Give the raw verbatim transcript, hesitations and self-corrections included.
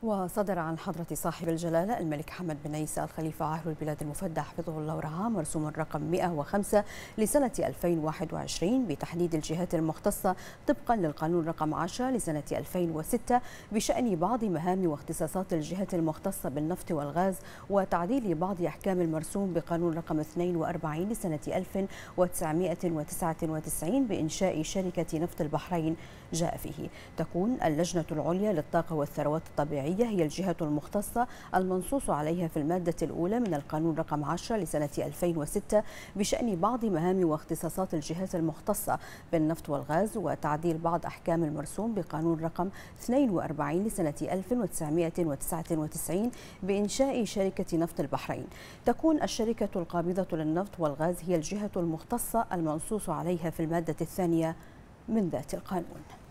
وصدر عن حضرة صاحب الجلالة الملك حمد بن عيسى الخليفة عاهل البلاد المفدى حفظه الله ورعاه مرسوم رقم مئة وخمسة لسنة ألفين وواحد وعشرين بتحديد الجهات المختصة طبقا للقانون رقم عشرة لسنة ألفين وستة بشأن بعض مهام واختصاصات الجهات المختصة بالنفط والغاز، وتعديل بعض أحكام المرسوم بقانون رقم اثنين وأربعين لسنة ألف وتسعمئة وتسعة وتسعين بإنشاء شركة نفط البحرين جاء فيه. تكون اللجنة العليا للطاقة والثروات الطبيعية هي الجهة المختصة المنصوص عليها في المادة الأولى من القانون رقم عشرة لسنة ألفين وستة بشأن بعض مهام واختصاصات الجهات المختصة بالنفط والغاز، وتعديل بعض أحكام المرسوم بقانون رقم اثنين وأربعين لسنة ألف وتسعمئة وتسعة وتسعين بإنشاء شركة نفط البحرين. تكون الشركة القابضة للنفط والغاز هي الجهة المختصة المنصوص عليها في المادة الثانية من ذات القانون.